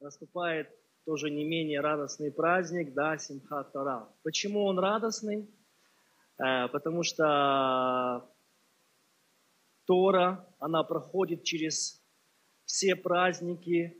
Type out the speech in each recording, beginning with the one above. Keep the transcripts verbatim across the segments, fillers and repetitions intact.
наступает тоже не менее радостный праздник, да, Симхат Тора. Почему он радостный? Потому что Тора, она проходит через все праздники,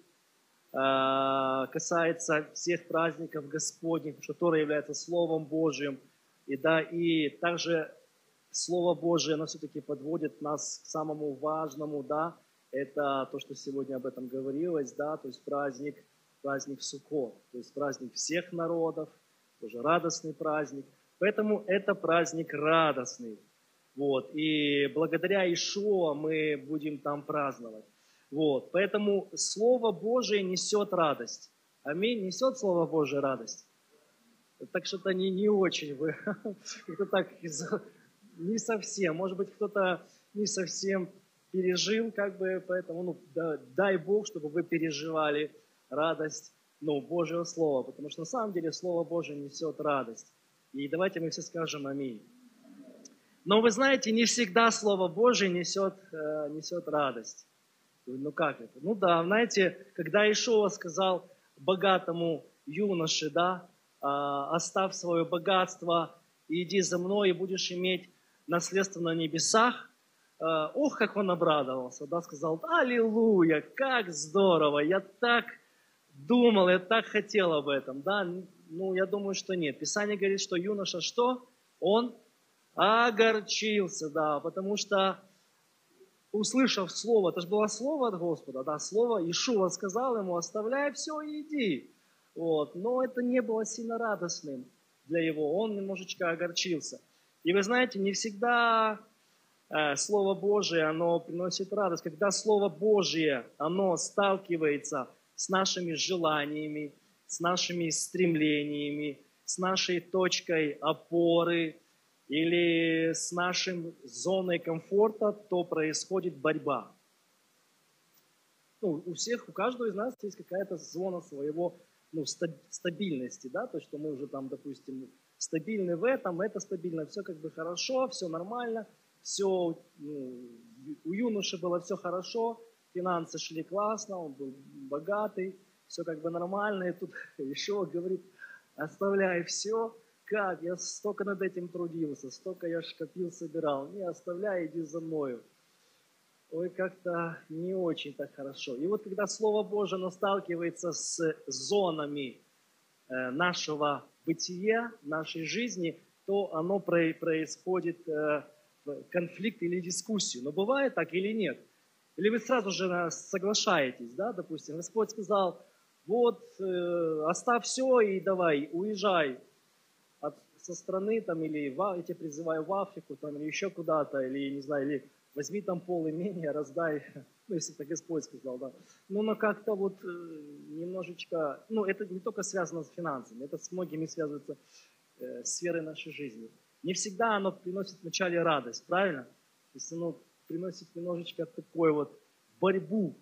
касается всех праздников Господних, потому что Тора является Словом Божьим. И, да, и также Слово Божие, оно все-таки подводит нас к самому важному, да, это то, что сегодня об этом говорилось, да, то есть праздник, праздник Суккот, то есть праздник всех народов, тоже радостный праздник. Поэтому это праздник радостный. Вот. И благодаря Ишуа мы будем там праздновать. Вот. Поэтому Слово Божие несет радость. Аминь. Несет Слово Божие радость. Так что-то не, не очень вы. Это так не совсем. Может быть, кто-то не совсем пережил, как бы, поэтому, ну, да, дай Бог, чтобы вы переживали радость, ну, Божьего Слова. Потому что на самом деле Слово Божие несет радость. И давайте мы все скажем аминь. Но вы знаете, не всегда Слово Божие несет, э, несет радость. Ну как это? Ну да, знаете, когда Ишуа сказал богатому юноше, да, э, оставь свое богатство и иди за мной, и будешь иметь наследство на небесах, э, ох, как он обрадовался, да, сказал, аллилуйя, как здорово, я так думал, я так хотел об этом, да. Ну, я думаю, что нет. Писание говорит, что юноша что? Он огорчился, да, потому что, услышав слово, это же было слово от Господа, да, слово, Ишуа сказал ему, оставляй все и иди. Вот. Но это не было сильно радостным для его, он немножечко огорчился. И вы знаете, не всегда э, Слово Божие, оно приносит радость. Когда Слово Божие, оно сталкивается с нашими желаниями, с нашими стремлениями, с нашей точкой опоры или с нашей зоной комфорта, то происходит борьба. Ну, у всех, у каждого из нас есть какая-то зона своего, ну, стабильности, да, то, что мы уже там, допустим, стабильны в этом, это стабильно, все как бы хорошо, все нормально, все, ну, у юноши было все хорошо, финансы шли классно, он был богатый, все как бы нормально, и тут еще говорит, оставляй все, как, я столько над этим трудился, столько я копил, собирал, не оставляй, иди за мною. Ой, как-то не очень так хорошо. И вот когда Слово Божие, оно сталкивается с зонами э, нашего бытия, нашей жизни, то оно про- происходит э, конфликт или дискуссию. Но бывает так или нет? Или вы сразу же соглашаетесь, да, допустим, Господь сказал, вот, э, оставь все и давай, уезжай от, со страны, там, или в, я тебя призываю в Африку, там, или еще куда-то, или, не знаю, или возьми там пол имения, раздай, ну, если это Господь сказал, да. Ну, но как-то вот э, немножечко, ну, это не только связано с финансами, это с многими связывается э, сферой нашей жизни. Не всегда оно приносит вначале радость, правильно? То есть оно приносит немножечко такой вот борьбу.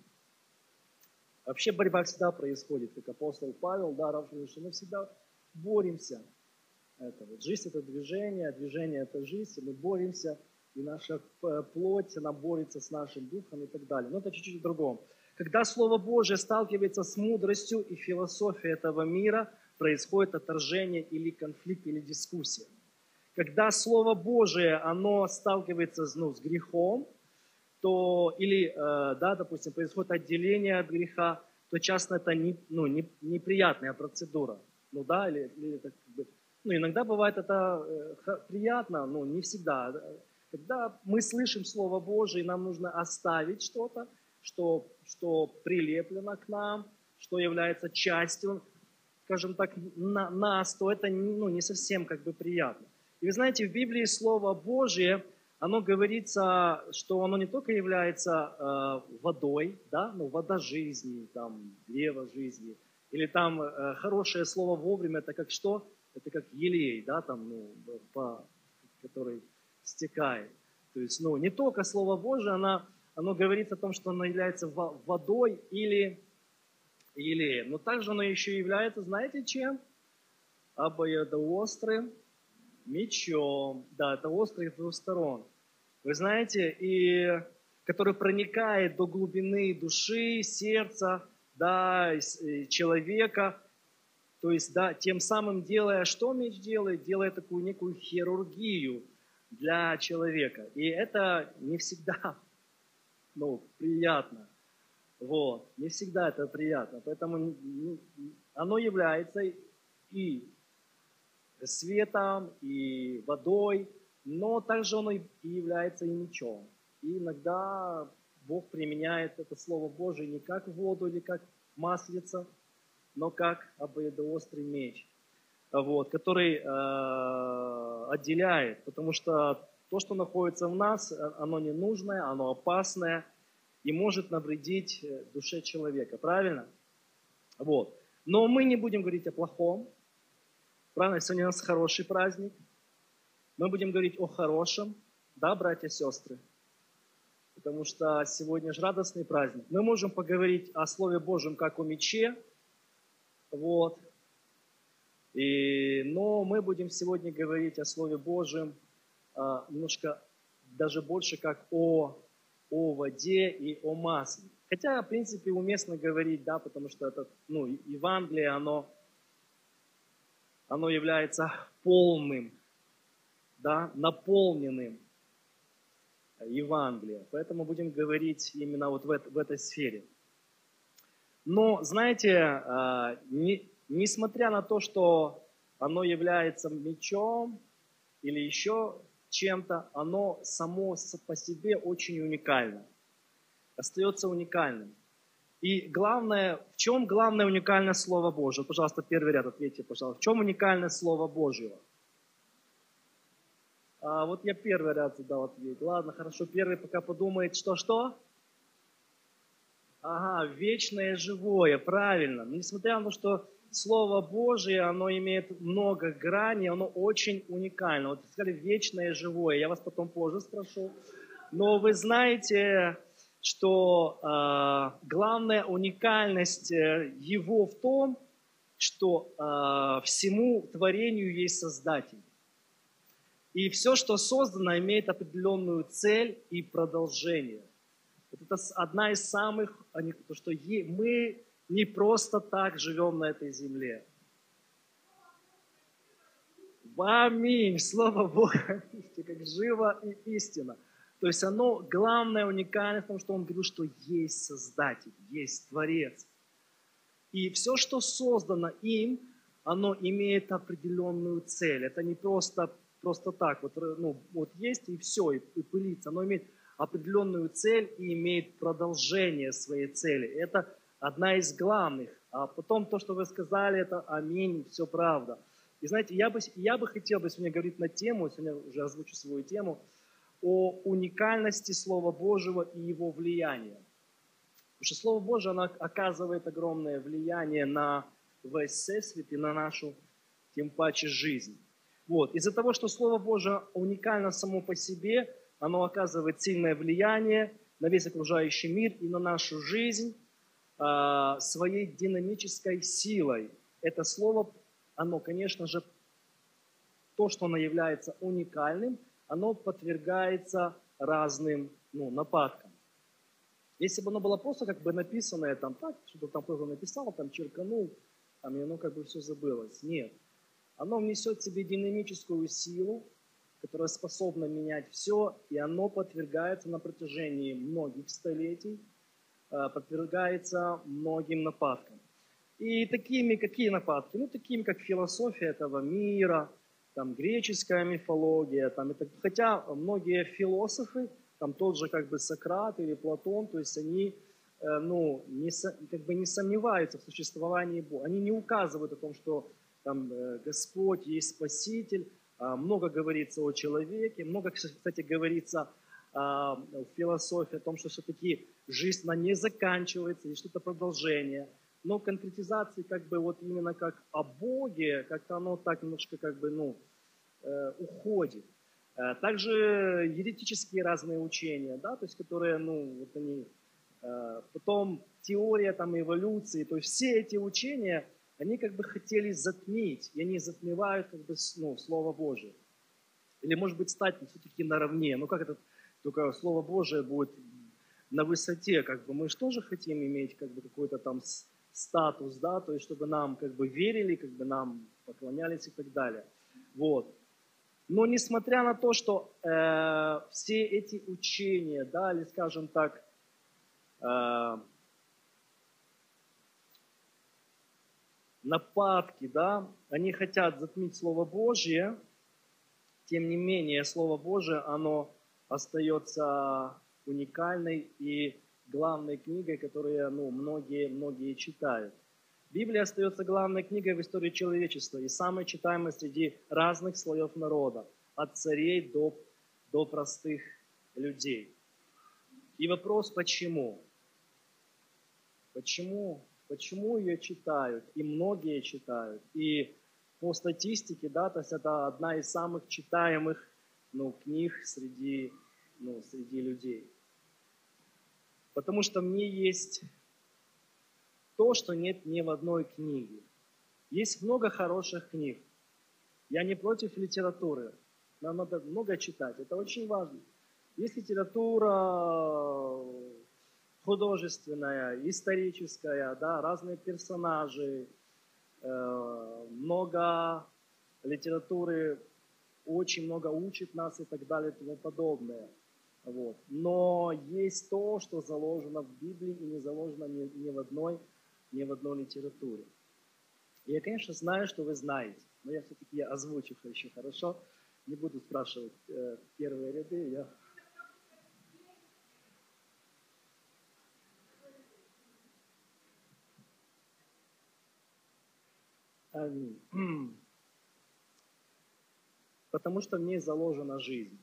Вообще борьба всегда происходит, как апостол Павел, да, что мы всегда боремся. Это вот жизнь – это движение, движение – это жизнь, и мы боремся, и наша плоть, она борется с нашим духом и так далее. Но это чуть-чуть о другом. Когда Слово Божие сталкивается с мудростью и философией этого мира, происходит отторжение или конфликт, или дискуссия. Когда Слово Божие, оно сталкивается, ну, с грехом, то, или, э, да, допустим, происходит отделение от греха, то часто это не, ну, не, неприятная процедура. Ну да, или, или это, как бы, ну, иногда бывает это э, приятно, но не всегда. Когда мы слышим Слово Божие, нам нужно оставить что-то, что, что прилеплено к нам, что является частью, скажем так, на, нас, то это, ну, не совсем как бы приятно. И вы знаете, в Библии Слово Божие, оно говорится, что оно не только является э, водой, да, ну, вода жизни, там, древо жизни, или там э, хорошее слово вовремя, это как что? Это как елей, да, там, ну, по, который стекает. То есть, ну, не только Слово Божие, оно, оно говорит о том, что оно является водой или елеем, но также оно еще является, знаете, чем? Обоюдоострым мечом. Да, это острый с двух сторон. Вы знаете, и который проникает до глубины души, сердца, да, человека, то есть, да, тем самым делая, что меч делает? Делает такую некую хирургию для человека. И это не всегда, ну, приятно. Вот. Не всегда это приятно. Поэтому оно является и светом, и водой, но также оно и является и мечом. И иногда Бог применяет это Слово Божие не как воду или как маслица, но как обоюдоострый меч, вот, который э, отделяет, потому что то, что находится в нас, оно ненужное, оно опасное и может навредить душе человека, правильно? Вот. Но мы не будем говорить о плохом, правильно? Сегодня у нас хороший праздник, мы будем говорить о хорошем, да, братья и сестры? Потому что сегодня же радостный праздник. Мы можем поговорить о Слове Божьем как о мече, вот. И, но мы будем сегодня говорить о Слове Божьем а, немножко даже больше как о, о воде и о масле. Хотя, в принципе, уместно говорить, да, потому что это, ну, Евангелие, оно, оно является полным, да, наполненным Евангелием. Поэтому будем говорить именно вот в, это, в этой сфере. Но, знаете, не, несмотря на то, что оно является мечом или еще чем-то, оно само по себе очень уникально, остается уникальным. И главное, в чем главное уникальное Слово Божие? Пожалуйста, первый ряд ответьте, пожалуйста. В чем уникальное Слово Божьего? А вот я первый ряд задал ответ. Ладно, хорошо, первый пока подумает, что-что? Ага, вечное живое, правильно. Несмотря на то, что Слово Божие, оно имеет много граней, оно очень уникально. Вот сказали вечное живое, я вас потом позже спрошу. Но вы знаете, что э, главная уникальность его в том, что э, всему творению есть Создатель. И все, что создано, имеет определенную цель и продолжение. Это одна из самых, то, что мы не просто так живем на этой земле. Аминь! Слово Бога, как живо и истина. То есть оно, главное, уникальное в том, что он говорил, что есть Создатель, есть Творец. И все, что создано им, оно имеет определенную цель. Это не просто, просто так, вот, ну, вот есть и все, и, и пылится. Оно имеет определенную цель и имеет продолжение своей цели. Это одна из главных. А потом то, что вы сказали, это аминь, все правда. И знаете, я бы, я бы хотел бы сегодня говорить на тему, сегодня уже озвучу свою тему, о уникальности Слова Божьего и его влияния. Потому что Слово Божие, оно оказывает огромное влияние на весь всесвет и на нашу, тем паче, жизнь. Вот. Из-за того, что Слово Божие уникально само по себе, оно оказывает сильное влияние на весь окружающий мир и на нашу жизнь э, своей динамической силой. Это Слово, оно, конечно же, то, что оно является уникальным, оно подвергается разным, ну, нападкам. Если бы оно было просто как бы написанное, там, так, что-то там кто-то написал, там, черканул, там, и оно как бы все забылось. Нет. Оно внесет в себе динамическую силу, которая способна менять все, и оно подвергается на протяжении многих столетий, подвергается многим нападкам. И такими, какие нападки? Ну, такими, как философия этого мира, там, греческая мифология, там, это, хотя многие философы, там тот же как бы Сократ или Платон, то есть они э, ну, не, как бы не сомневаются в существовании Бога. Они не указывают о том, что там, э, Господь есть Спаситель. Э, много говорится о человеке, много, кстати, говорится э, в философии о том, что все-таки жизнь она не заканчивается, есть что-то продолжение. Но конкретизации как бы вот именно как о Боге, как-то оно так немножко как бы, ну, э, уходит. Также еретические разные учения, да, то есть которые, ну, вот они, э, потом теория там эволюции, то есть все эти учения, они как бы хотели затмить, и они затмевают как бы, ну, Слово Божие. Или, может быть, стать все-таки наравне. Ну, как это, только Слово Божие будет на высоте, как бы мы же тоже хотим иметь как бы какой-то там статус, да, то есть чтобы нам как бы верили, как бы нам поклонялись и так далее. Вот. Но несмотря на то, что э, все эти учения, да, или скажем так, э, нападки, да, они хотят затмить Слово Божье, тем не менее Слово Божие, оно остается уникальной и главной книгой, которую ну, многие, многие читают. Библия остается главной книгой в истории человечества и самой читаемой среди разных слоев народа, от царей до, до простых людей. И вопрос, почему? Почему? Почему ее читают? И многие читают. И по статистике, да, то есть это одна из самых читаемых ну, книг среди, ну, среди людей. Потому что мне есть то, что нет ни в одной книге. Есть много хороших книг. Я не против литературы. Нам надо много читать. Это очень важно. Есть литература художественная, историческая, да, разные персонажи, э, много литературы, очень много учит нас и так далее и тому подобное. Вот. Но есть то, что заложено в Библии и не заложено ни, ни, в одной, ни в одной литературе. И я, конечно, знаю, что вы знаете, но я все-таки озвучу еще хорошо. Не буду спрашивать э, первые ряды. Я... Аминь. Потому что в ней заложена жизнь.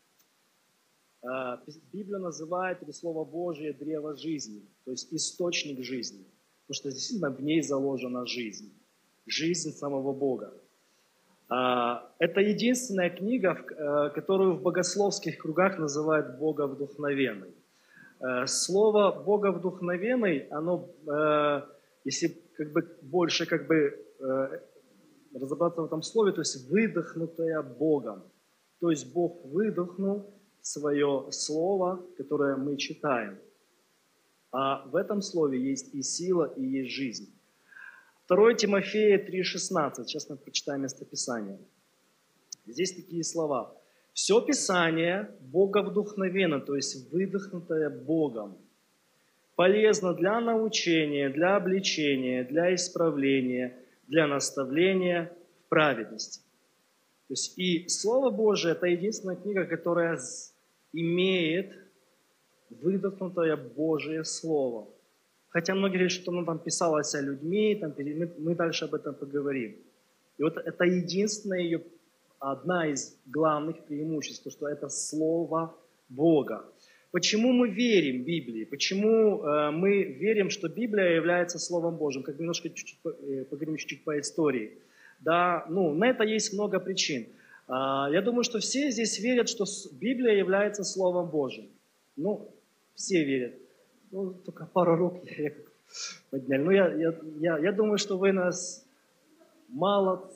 Библия называет это Слово Божие древо жизни, то есть источник жизни, потому что действительно в ней заложена жизнь, жизнь самого Бога. Это единственная книга, которую в богословских кругах называют боговдухновенной. Слово боговдухновенный, оно, если как бы больше как бы разобраться в этом слове, то есть выдохнутое Богом, то есть Бог выдохнул свое слово, которое мы читаем. А в этом слове есть и сила, и есть жизнь. второе Тимофея три шестнадцать. Сейчас мы прочитаем местописание. Здесь такие слова. «Все Писание боговдухновенно», то есть выдохнутое Богом, полезно для научения, для обличения, для исправления, для наставления в праведности. То есть и Слово Божие – это единственная книга, которая имеет выдохнутое Божие Слово. Хотя многие говорят, что оно там писалось о людьми, там, мы, мы дальше об этом поговорим. И вот это единственная ее, одна из главных преимуществ, что это Слово Бога. Почему мы верим Библии? Почему э, мы верим, что Библия является Словом Божьим? Как немножко чуть-чуть, э, поговорим чуть-чуть по истории. Да, ну, на это есть много причин. А, я думаю, что все здесь верят, что Библия является Словом Божьим. Ну, все верят. Ну, только пару рук я подняли. Ну, я, я, я, я думаю, что вы нас мало...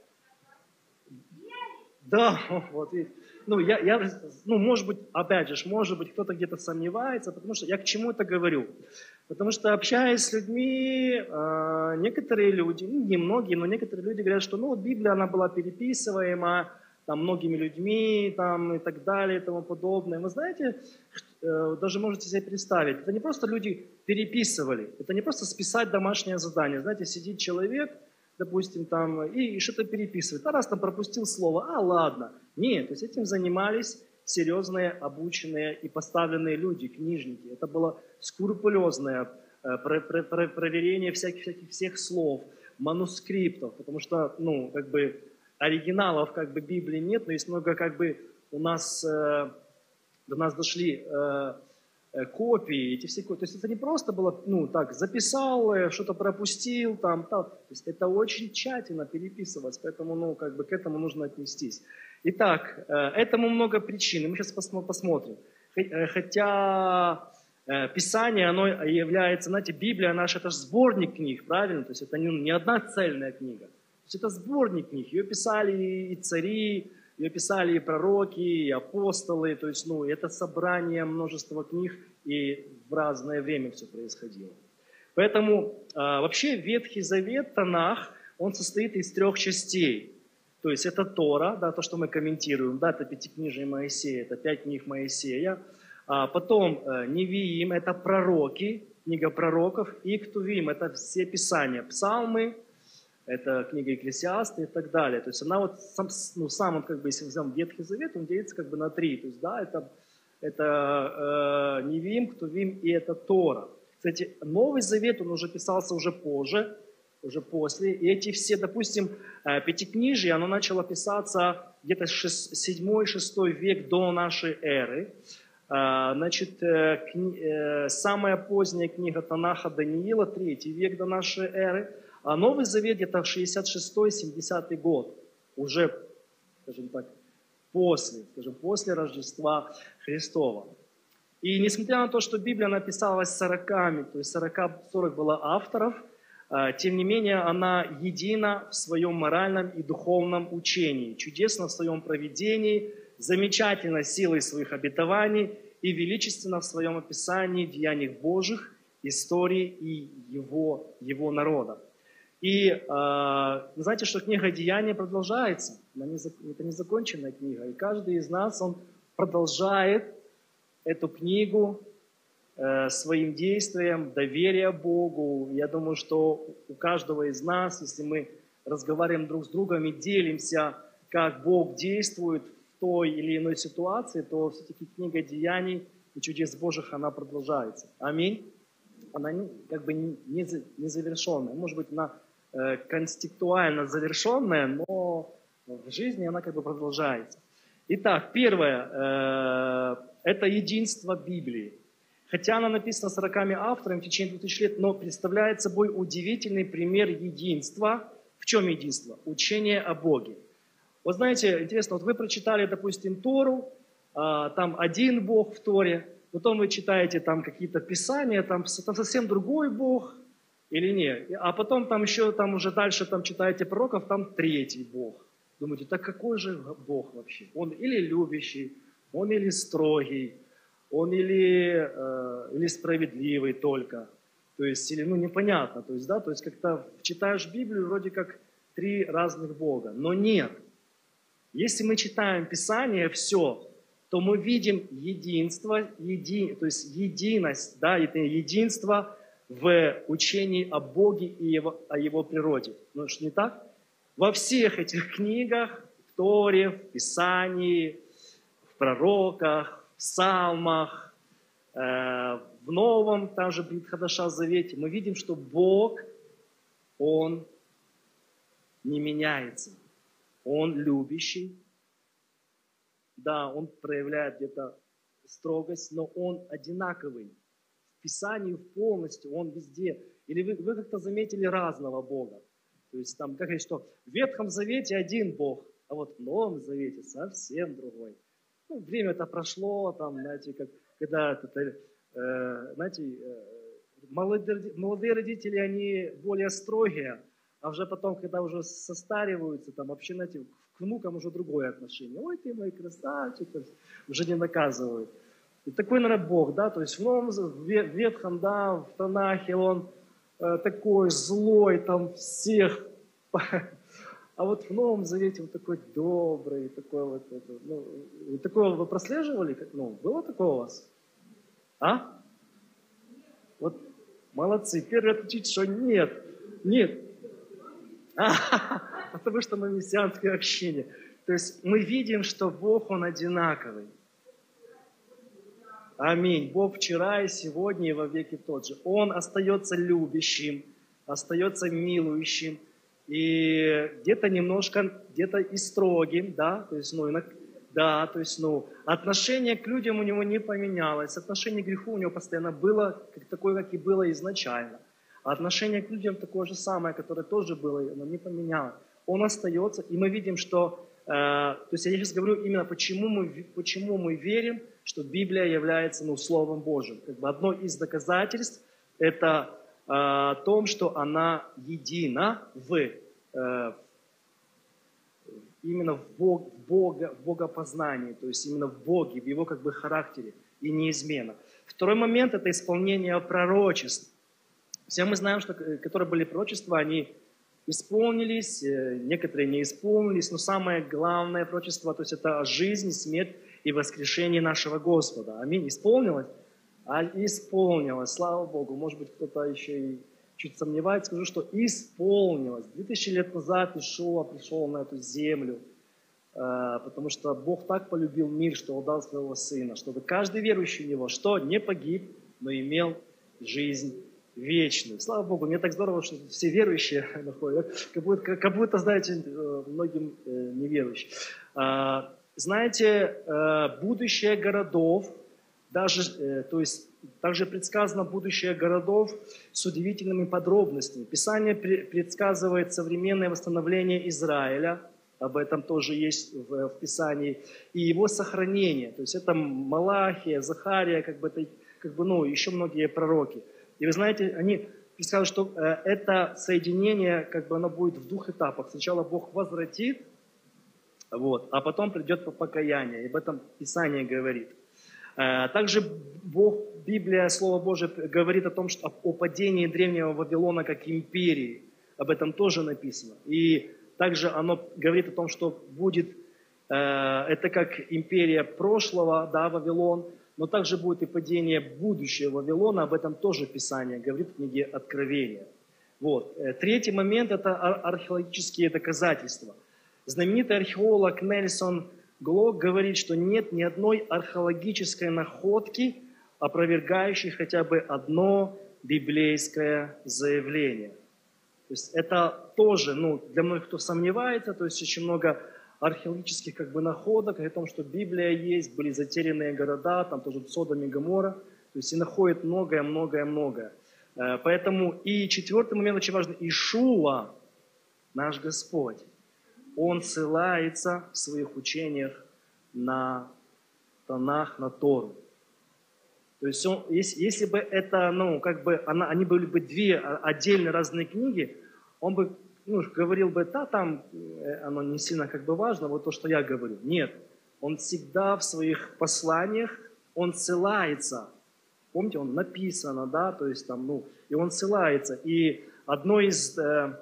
Да, вот видите. Ну, я, я, ну, может быть, опять же, может быть, кто-то где-то сомневается, потому что я к чему это говорю? Потому что, общаясь с людьми, э, некоторые люди, ну, не многие, но некоторые люди говорят, что, ну, вот Библия, она была переписываема там, многими людьми, там, и так далее, и тому подобное. Вы знаете, э, даже можете себе представить, это не просто люди переписывали, это не просто списать домашнее задание. Знаете, сидит человек, допустим, там, и, и что-то переписывает. А раз там пропустил слово, а ладно. Нет, то есть этим занимались серьезные, обученные и поставленные люди, книжники. Это было скрупулезное э, про, про, про, проверение всяких, всяких всех слов, манускриптов, потому что, ну, как бы оригиналов как бы Библии нет, но есть много как бы у нас, э, до нас дошли э, копии, эти все копии. То есть это не просто было, ну, так, записал, что-то пропустил, там, там. То есть это очень тщательно переписывалось, поэтому, ну, как бы к этому нужно отнестись. Итак, этому много причин, мы сейчас посмотрим. Хотя Писание, оно является, знаете, Библия наша, это же сборник книг, правильно? То есть это не одна цельная книга. То есть это сборник книг, ее писали и цари, Ее писали и пророки, и апостолы, то есть, ну, это собрание множества книг, и в разное время все происходило. Поэтому а, вообще Ветхий Завет, Танах, он состоит из трех частей. То есть это Тора, да, то, что мы комментируем, да, это Пятикнижие Моисея, это пять книг Моисея. А потом э, Невиим, это пророки, книга пророков, и Ктувим, это все писания, псалмы, это книга Екклесиаста и так далее. То есть она вот сам, ну, сам он, как бы, если взял Ветхий Завет, он делится как бы на три. То есть, да, это, это э, Невиим, Ктувим и это Тора. Кстати, Новый Завет, он уже писался уже позже, уже после. И эти все, допустим, Пятикнижие, оно начало писаться где-то седьмой-шестой век до нашей эры. Значит, кни... самая поздняя книга Танаха Даниила, третий век до нашей эры. А Новый Завет где-то шестьдесят шестой-семидесятый год. Уже, скажем так, после, скажем, после Рождества Христова. И несмотря на то, что Библия написалась сороками, то есть сорок было авторов, тем не менее она едина в своем моральном и духовном учении, чудесна в своем провидении, замечательна силой своих обетований и величественна в своем описании деяний Божьих, истории и его, его народа. И э, знаете, что книга Деяний продолжается, она не, это не законченная книга, и каждый из нас, он продолжает эту книгу э, своим действием, доверия Богу. Я думаю, что у каждого из нас, если мы разговариваем друг с другом и делимся, как Бог действует в той или иной ситуации, то все-таки книга Деяний и чудес Божьих, она продолжается. Аминь. Она не, как бы не, не завершенная. Может быть, она э, конституально завершенная, но в жизни она как бы продолжается. Итак, первое, э, это единство Библии. Хотя она написана сороками авторами в течение двух тысяч лет, но представляет собой удивительный пример единства. В чем единство? Учение о Боге. Вот знаете, интересно, вот вы прочитали, допустим, Тору, э, там один Бог в Торе, потом вы читаете там какие-то писания, там, там совсем другой Бог или нет. А потом там еще, там уже дальше там читаете пророков, там третий Бог. Думаете, так какой же Бог вообще? Он или любящий, он или строгий, он или, э, или справедливый только. То есть, или, ну, непонятно. То есть, да, то есть, как-то читаешь Библию, вроде как три разных Бога. Но нет. Если мы читаем Писание, все, то мы видим единство, еди, то есть единость, да, это единство в учении о Боге и его, о Его природе. Ну, что не так? Во всех этих книгах, в Торе, в Писании, в пророках, в псалмах, э, в Новом, там же Брит Хадаша Завете, мы видим, что Бог, Он не меняется. Он любящий. Да, Он проявляет где-то строгость, но Он одинаковый. В Писании полностью, Он везде. Или вы, вы как-то заметили разного Бога? То есть там, как говорить, что в Ветхом Завете один Бог, а вот в Новом Завете совсем другой. Ну, время-то прошло, там, знаете, как, когда, это, э, знаете, э, молодые, молодые родители, они более строгие, а уже потом, когда уже состариваются, там вообще, знаете, к внукам уже другое отношение. Ой, ты мой красавчик, уже не наказывают. И такой, наверное, Бог, да, то есть в Новом, в Ветхом, да, в Танахе он э, такой злой, там всех. А вот в Новом Завете он такой добрый, такой вот, это, ну, такое вы прослеживали? Ну, было такое у вас? А? Вот, молодцы, первый отвечать, что нет, нет. А, потому что мы мессианское общение. То есть мы видим, что Бог, Он одинаковый. Аминь. Бог вчера и сегодня и во веки тот же. Он остается любящим, остается милующим. И где-то немножко, где-то и строгим, да, то есть, ну, да, то есть, ну, отношение к людям у него не поменялось, отношение к греху у него постоянно было как, такое, как и было изначально. А отношение к людям такое же самое, которое тоже было, оно не поменялось. Он остается, и мы видим, что, э, то есть я сейчас говорю именно, почему мы, почему мы верим, что Библия является, ну, Словом Божьим. Как бы одно из доказательств – это э, о том, что она едина в, э, именно в, Бог, в, Бога, в богопознании, то есть именно в Боге, в Его как бы характере и неизменно. Второй момент – это исполнение пророчеств. Все мы знаем, что которые были пророчества, они исполнились, некоторые не исполнились, но самое главное пророчество, то есть это жизнь, смерть и воскрешение нашего Господа. Аминь. Исполнилось? А исполнилось, слава Богу. Может быть, кто-то еще и чуть сомневается. Скажу, что исполнилось. Две тысячи лет назад Иешуа пришел на эту землю, потому что Бог так полюбил мир, что отдал своего Сына, чтобы каждый верующий в Него, что не погиб, но имел жизнь вечную. Слава Богу, мне так здорово, что все верующие находят, как будто, как будто знаете, многим неверующим. Знаете, будущее городов, даже, то есть, также предсказано будущее городов с удивительными подробностями. Писание предсказывает современное восстановление Израиля, об этом тоже есть в, в Писании, и его сохранение. То есть это Малахия, Захария, как бы, это, как бы, ну, еще многие пророки. И вы знаете, они предсказывают, что э, это соединение, как бы оно будет в двух этапах. Сначала Бог возвратит, вот, а потом придет покаяние. И об этом Писание говорит. Э, также Бог, Библия, Слово Божие говорит о том, что о падении древнего Вавилона как империи. Об этом тоже написано. И также оно говорит о том, что будет, э, это как империя прошлого, да, Вавилон, но также будет и падение будущего Вавилона, об этом тоже Писание говорит в книге Откровения. Вот. Третий момент – это археологические доказательства. Знаменитый археолог Нельсон Глок говорит, что нет ни одной археологической находки, опровергающей хотя бы одно библейское заявление. То есть это тоже, ну, для многих, кто сомневается, то есть очень много археологических как бы находок о том, что Библия есть, были затерянные города, там тоже Содом и Гоморра, то есть и находят многое, многое, многое. Поэтому и четвертый момент очень важный. Иешуа, наш Господь, Он ссылается в своих учениях на Танах, на Тору. То есть он, если, если бы это, ну, как бы, она, они были бы две отдельные разные книги, он бы, ну, говорил бы, да, там оно не сильно как бы важно, вот то, что я говорю. Нет, он всегда в своих посланиях, он ссылается. Помните, он написано, да, то есть там, ну, и он ссылается. И одно из, э,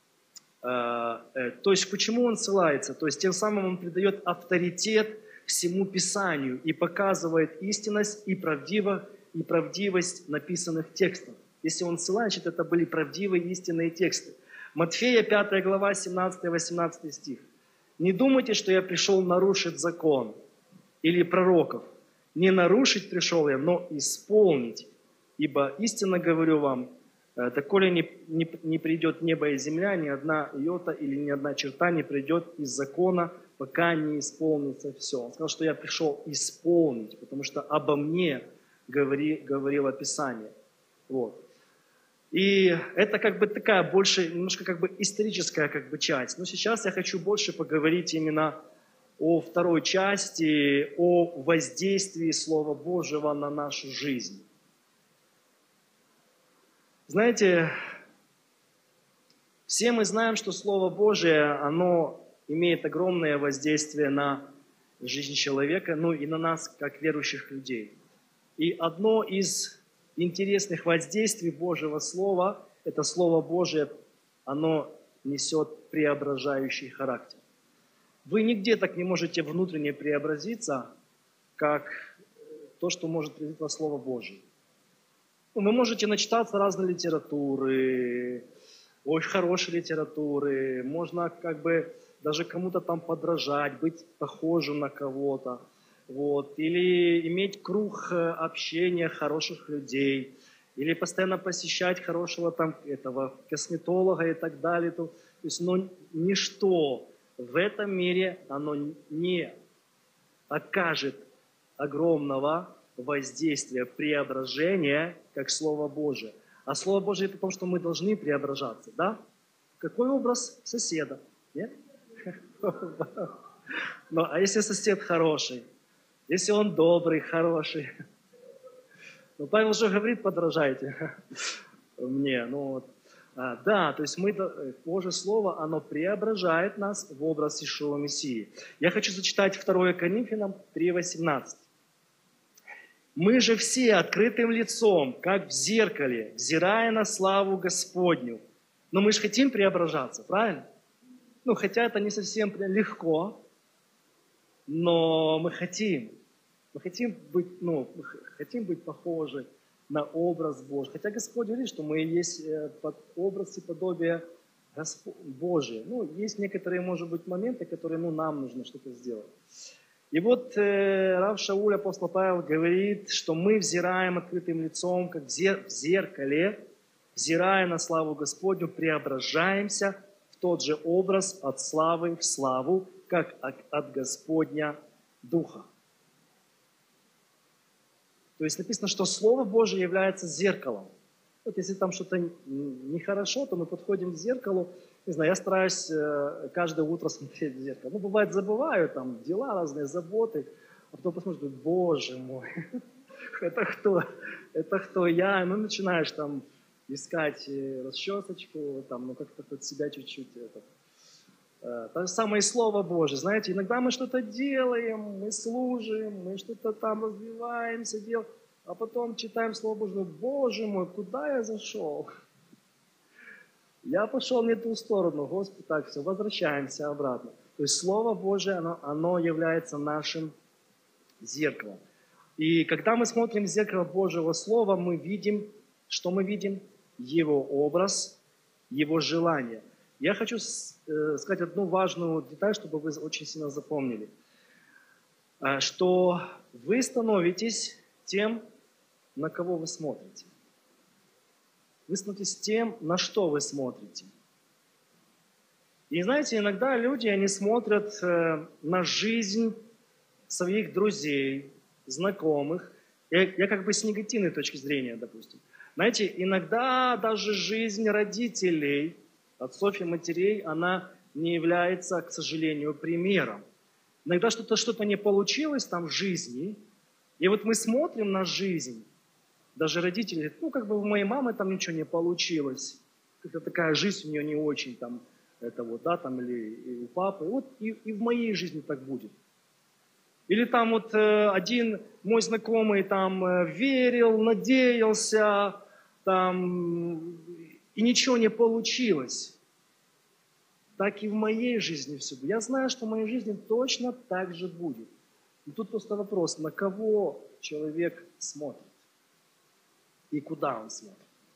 э, э, то есть почему он ссылается? То есть тем самым он придает авторитет всему Писанию и показывает истинность и, правдиво, и правдивость написанных текстов. Если он ссылает, значит, это были правдивые истинные тексты. Матфея пятая глава, семнадцатый-восемнадцатый стих. «Не думайте, что я пришел нарушить закон или пророков. Не нарушить пришел я, но исполнить. Ибо истинно говорю вам, доколе не, не, не придет небо и земля, ни одна йота или ни одна черта не придет из закона, пока не исполнится все». Он сказал, что я пришел исполнить, потому что обо мне говори, говорило Писание. Вот. И это как бы такая больше, немножко как бы историческая как бы часть. Но сейчас я хочу больше поговорить именно о второй части, о воздействии Слова Божьего на нашу жизнь. Знаете, все мы знаем, что Слово Божие, оно имеет огромное воздействие на жизнь человека, ну и на нас, как верующих людей. И одно из интересных воздействий Божьего Слова, это Слово Божие, оно несет преображающий характер. Вы нигде так не можете внутренне преобразиться, как то, что может произойти во Слово Божие. Ну, вы можете начитаться разной литературы, очень хорошей литературы, можно как бы даже кому-то там подражать, быть похожим на кого-то. Вот, или иметь круг общения хороших людей, или постоянно посещать хорошего там этого косметолога и так далее. То, то есть, но ничто в этом мире, оно не окажет огромного воздействия, преображения, как Слово Божие. А Слово Божие это то, что мы должны преображаться, да? Какой образ соседа? Нет? Ну, а если сосед хороший? Если он добрый, хороший. Ну, Павел же говорит, подражайте мне. Ну, вот. А, да, то есть мы, Божье Слово, оно преображает нас в образ Иешуа Мессии. Я хочу зачитать второе Коринфянам три восемнадцать. «Мы же все открытым лицом, как в зеркале, взирая на славу Господню». Но мы же хотим преображаться, правильно? Ну, хотя это не совсем легко, но мы хотим. Мы хотим быть, ну, мы хотим быть похожи на образ Божий. Хотя Господь говорит, что мы есть под образ и подобие Госпо... Божие. Ну, есть некоторые, может быть, моменты, которые, ну, нам нужно что-то сделать. И вот э, Рав Шауль, апостол Павел, говорит, что мы взираем открытым лицом, как в зеркале, взирая на славу Господню, преображаемся в тот же образ от славы в славу, как от Господня Духа. То есть написано, что Слово Божие является зеркалом. Вот если там что-то нехорошо, то мы подходим к зеркалу. Не знаю, я стараюсь каждое утро смотреть в зеркало. Ну, бывает, забываю, там дела разные, заботы. А потом посмотришь, Боже мой, это кто? Это кто я? Ну, начинаешь там искать расчесочку, там, ну, как-то под себя чуть-чуть. Это. То же самое и Слово Божие. Знаете, иногда мы что-то делаем, мы служим, мы что-то там развиваемся, делаем, а потом читаем Слово Божие, Боже мой, куда я зашел? Я пошел не ту сторону, Господи, так, все, возвращаемся обратно. То есть Слово Божие, оно, оно является нашим зеркалом. И когда мы смотрим в зеркало Божьего Слова, мы видим, что мы видим? Его образ, Его желание. Я хочу сказать одну важную деталь, чтобы вы очень сильно запомнили. Что вы становитесь тем, на кого вы смотрите. Вы становитесь тем, на что вы смотрите. И знаете, иногда люди, они смотрят на жизнь своих друзей, знакомых. Я, я как бы с негативной точки зрения, допустим. Знаете, иногда даже жизнь родителей, отцов и матерей, она не является, к сожалению, примером. Иногда что-то что-то не получилось там в жизни, и вот мы смотрим на жизнь, даже родители говорят, ну, как бы у моей мамы там ничего не получилось, как-то такая жизнь у нее не очень там, это вот, да, там, или у папы, вот и, и в моей жизни так будет. Или там вот э, один мой знакомый там э, верил, надеялся, там, и ничего не получилось. Так и в моей жизни все будет. Я знаю, что в моей жизни точно так же будет. И тут просто вопрос, на кого человек смотрит и куда он смотрит.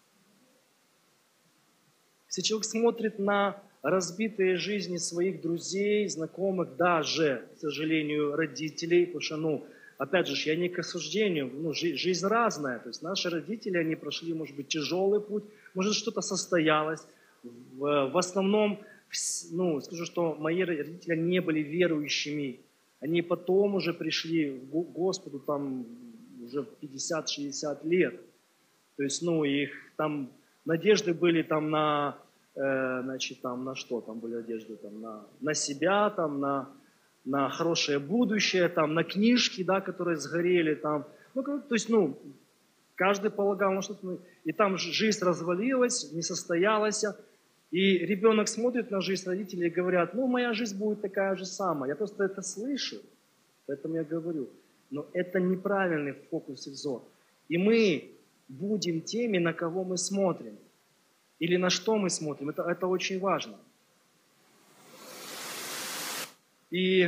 Если человек смотрит на разбитые жизни своих друзей, знакомых, даже, к сожалению, родителей, потому что, ну, опять же, я не к осуждению, ну, жизнь, жизнь разная, то есть наши родители, они прошли, может быть, тяжелый путь, может, что-то состоялось. В, в основном, ну, скажу, что мои родители не были верующими, они потом уже пришли к Господу, там, уже в пятьдесят-шестьдесят лет, то есть, ну, их там надежды были там на... Значит, там на что там были одежды? Там, на, на себя, там, на, на хорошее будущее, там, на книжки, да, которые сгорели. Там. Ну, то есть, ну, каждый полагал на что-то. И там жизнь развалилась, не состоялась. И ребенок смотрит на жизнь родителей и говорят, ну, моя жизнь будет такая же самая. Я просто это слышу, поэтому я говорю. Но это неправильный фокус и взор. И мы будем теми, на кого мы смотрим. Или на что мы смотрим. Это, это очень важно. И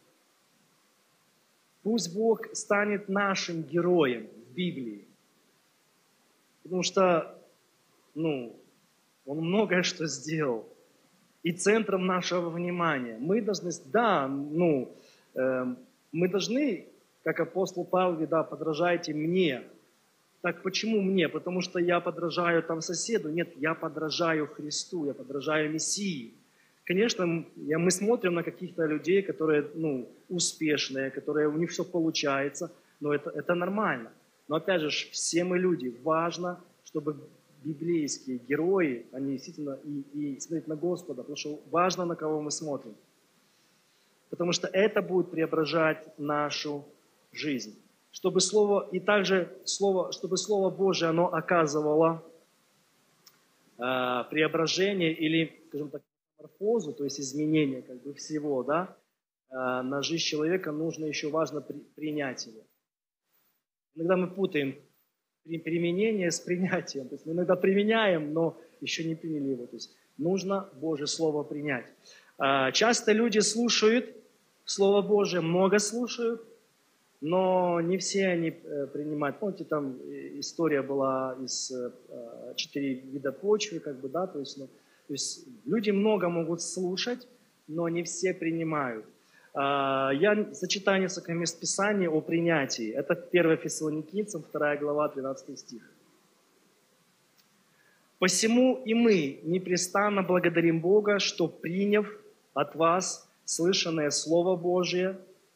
пусть Бог станет нашим героем в Библии. Потому что, ну, Он многое что сделал. И центром нашего внимания. Мы должны, да, ну, э, мы должны, как апостол Павел, да, подражайте мне. Так почему мне? Потому что я подражаю там соседу? Нет, я подражаю Христу, я подражаю Мессии. Конечно, я, мы смотрим на каких-то людей, которые, ну, успешные, которые у них все получается, но это, это нормально. Но опять же, все мы люди. Важно, чтобы библейские герои, они действительно и, и смотреть на Господа, потому что важно, на кого мы смотрим. Потому что это будет преображать нашу жизнь. Чтобы Слово, и также Слово, чтобы Слово Божие, оно оказывало преображение или, скажем так, метаморфозу, то есть изменение как бы всего, да, на жизнь человека нужно еще важно при, принять его. Иногда мы путаем применение с принятием. То есть мы иногда применяем, но еще не приняли его. То есть нужно Божье Слово принять. Часто люди слушают Слово Божие, много слушают, но не все они принимают. Помните, там история была из четыре вида почвы, как бы, да, то есть, ну, то есть люди много могут слушать, но не все принимают. Я зачитаю несколько мест Писания о принятии. Это первое Фессалоникийцам, вторая глава, тринадцатый стих. «Посему и мы непрестанно благодарим Бога, что, приняв от вас слышанное Слово Божие,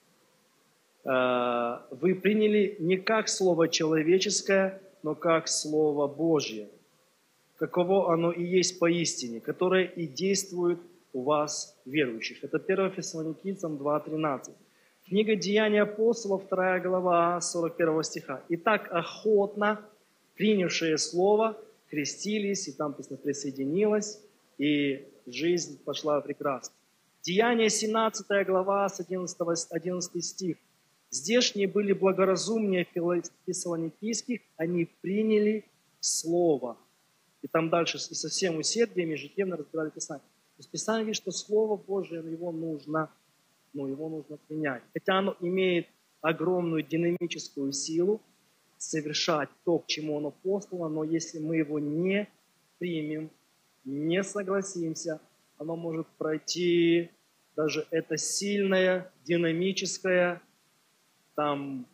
вы приняли не как Слово человеческое, но как Слово Божье, каково оно и есть поистине, которое и действует у вас, верующих». Это первое Фессалоникийцам два тринадцать. Книга Деяний апостолов, вторая глава, сорок первого стиха. «Итак, охотно принявшие слово крестились», и там написано «присоединилось», и жизнь пошла прекрасно. Деяния семнадцатая глава, с одиннадцатого, одиннадцатый стих. «Здешние были благоразумнее фессалоникийских, они приняли слово». И там дальше и со всем усердием ежедневно разбирали Писание. То есть Писание говорит, что Слово Божие, его нужно, ну, его нужно принять. Хотя оно имеет огромную динамическую силу совершать то, к чему оно послано, но если мы его не примем, не согласимся, оно может пройти, даже это сильное, динамическое, там,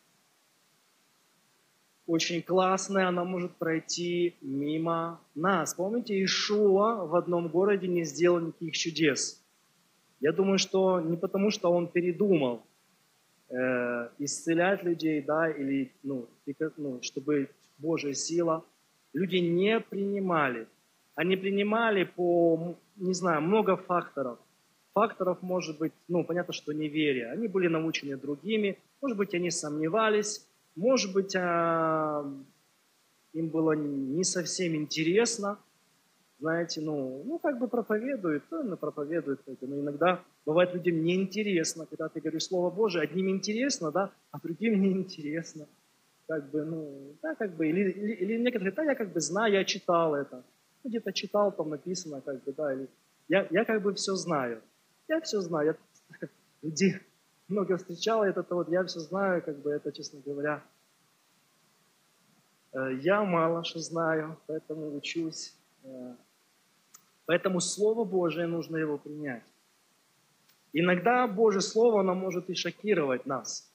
очень классная, она может пройти мимо нас. Помните, Иешуа в одном городе не сделал никаких чудес. Я думаю, что не потому, что он передумал э, исцелять людей, да, или, ну, ну, чтобы Божья сила. Люди не принимали. Они принимали по, не знаю, много факторов. Факторов может быть, ну, понятно, что неверие. Они были научены другими, может быть, они сомневались. Может быть, им было не совсем интересно, знаете, ну, ну как бы проповедует, ну, проповедует, но иногда бывает людям неинтересно, когда ты говоришь Слово Божие, одним интересно, да, а другим неинтересно. Как бы, ну, да, как бы, или, или, или некоторые, да, я как бы знаю, я читал это, ну, где-то читал, там написано, как бы, да, или я, я как бы все знаю, я все знаю, я людей много встречал, это вот, я все знаю, как бы, это, честно говоря, я мало что знаю, поэтому учусь. Поэтому Слово Божие нужно его принять. Иногда Божье Слово, оно может и шокировать нас.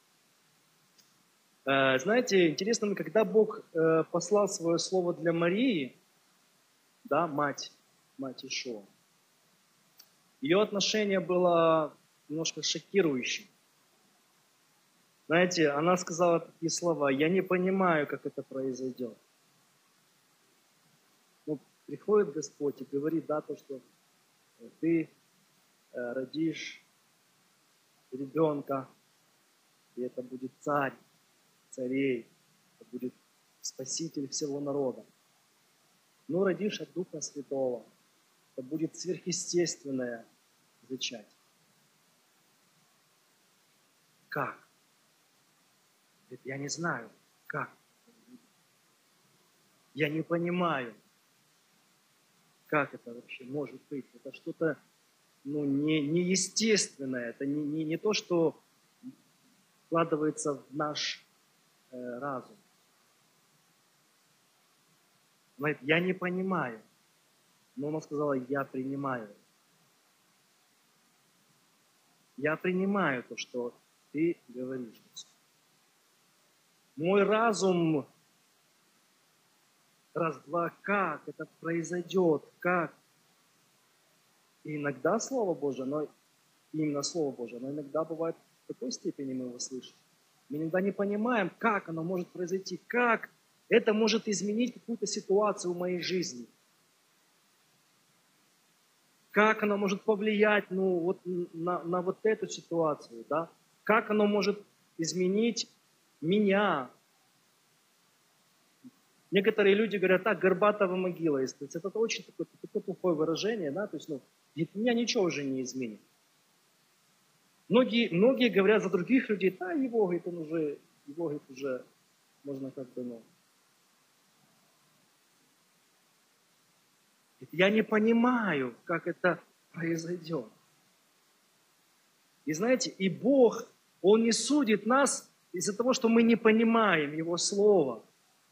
Знаете, интересно, когда Бог послал свое Слово для Марии, да, мать, мать Иешуа, ее отношение было немножко шокирующим. Знаете, она сказала такие слова: «Я не понимаю, как это произойдет». Ну, приходит Господь и говорит, да, то, что ты э, родишь ребенка, и это будет царь царей, это будет спаситель всего народа. Ну, родишь от Духа Святого, это будет сверхъестественное зачатие. Как? Я не знаю, как. Я не понимаю, как это вообще может быть. Это что-то, ну, не, неестественное. Это не, не, не то, что вкладывается в наш э, разум. Она говорит, я не понимаю. Но она сказала, я принимаю. Я принимаю то, что ты говоришь. Мой разум, раз-два, как это произойдет, как. И иногда Слово Божие, но именно Слово Божие, но иногда бывает в такой степени мы его слышим. Мы иногда не понимаем, как оно может произойти, как это может изменить какую-то ситуацию в моей жизни. Как оно может повлиять, ну, вот на, на вот эту ситуацию, да? Как оно может изменить меня. Некоторые люди говорят, так, горбатого могила есть. Это очень такое, такое плохое выражение, да, то есть, ну, меня ничего уже не изменит. Многие, многие говорят за других людей, да, его, говорит, он уже, его, говорит, уже можно как-то, ну. Я не понимаю, как это произойдет. И знаете, и Бог, Он не судит нас из-за того, что мы не понимаем Его Слово.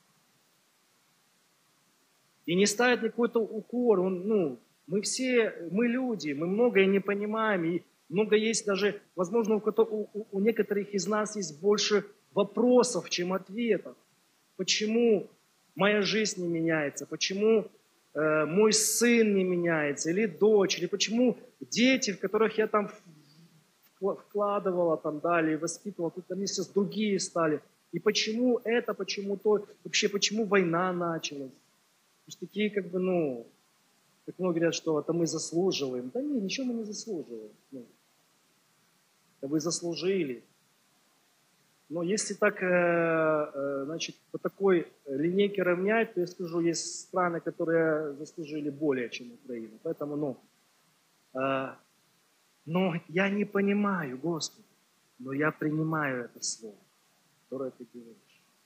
И не ставит какой-то укор. Он, ну, мы все, мы люди, мы многое не понимаем. И много есть даже, возможно, у, у, у некоторых из нас есть больше вопросов, чем ответов. Почему моя жизнь не меняется? Почему э, мой сын не меняется? Или дочь? Или почему дети, в которых я там вкладывала, там, да, или воспитывала, тут они сейчас другие стали? И почему это, почему то? Вообще, почему война началась? Потому что такие, как бы, ну, как многие говорят, что это мы заслуживаем. Да нет, ничего мы не заслуживаем. Ну, это вы заслужили. Но если так, значит, по такой линейке равнять, то я скажу, есть страны, которые заслужили более, чем Украина. Поэтому, ну, но я не понимаю, Господи, но я принимаю это слово, которое Ты говоришь.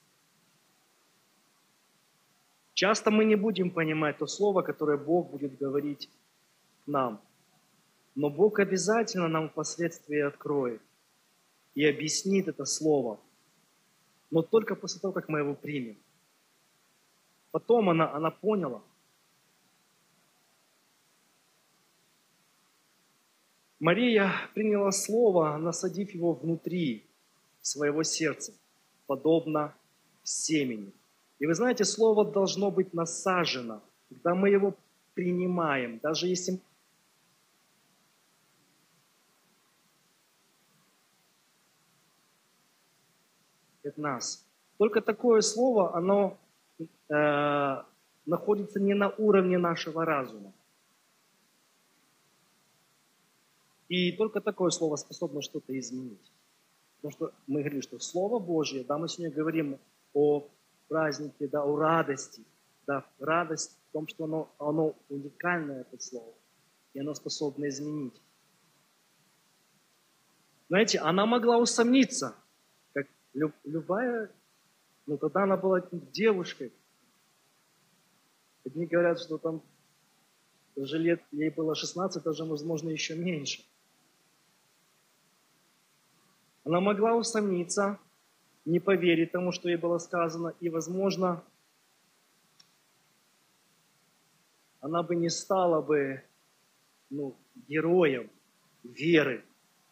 Часто мы не будем понимать то слово, которое Бог будет говорить к нам. Но Бог обязательно нам впоследствии откроет и объяснит это слово. Но только после того, как мы его примем. Потом она, она поняла. Мария приняла слово, насадив его внутри своего сердца, подобно семени. И вы знаете, слово должно быть насажено, когда мы его принимаем, даже если от нас. Только такое слово, оно э, находится не на уровне нашего разума. И только такое слово способно что-то изменить. Потому что мы говорили, что Слово Божье, да, мы сегодня говорим о празднике, да, о радости. Да, радость в том, что оно, оно уникальное, это слово. И оно способно изменить. Знаете, она могла усомниться, как люб, любая, ну тогда она была девушкой. Одни говорят, что там даже лет, ей было шестнадцать, даже, возможно, еще меньше. Она могла усомниться, не поверить тому, что ей было сказано, и, возможно, она бы не стала бы, ну, героем веры,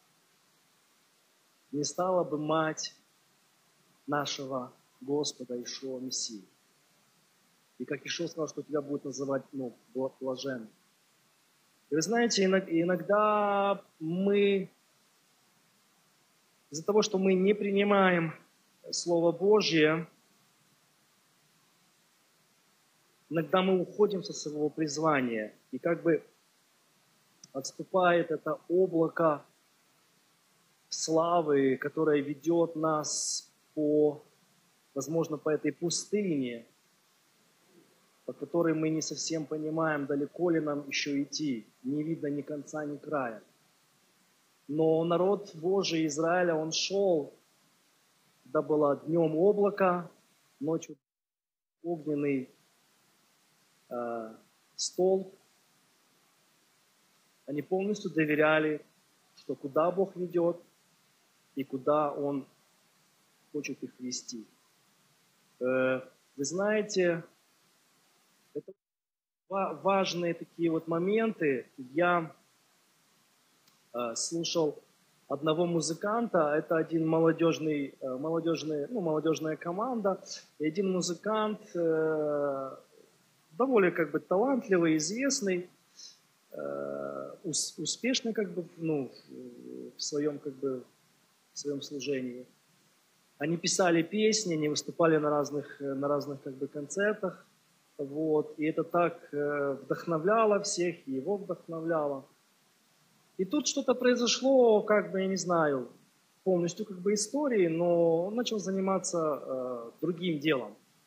не стала бы мать нашего Господа Ишуа Мессии. И как Ишуа сказал, что тебя будет называть, ну, блаженным. И вы знаете, иногда мы, из-за того, что мы не принимаем Слово Божье, иногда мы уходим со своего призвания, и как бы отступает это облако славы, которое ведет нас по, возможно, по этой пустыне, по которой мы не совсем понимаем, далеко ли нам еще идти, не видно ни конца, ни края. Но народ Божий Израиля, он шел, когда было днем облако, ночью огненный э, столб. Они полностью доверяли, что куда Бог ведет и куда Он хочет их вести. Э, вы знаете, это важные такие вот моменты. Я э, слушал одного музыканта, это один молодежный, э, молодежный, ну, молодежная команда, и один музыкант, э, довольно как бы талантливый, известный, э, ус, успешный как бы, ну, в своем, как бы, в своем служении. Они писали песни, они выступали на разных, на разных как бы, концертах. Вот, и это так э, вдохновляло всех, и его вдохновляло. И тут что-то произошло, как бы, я не знаю, полностью как бы историей, но он начал заниматься э, другим делом.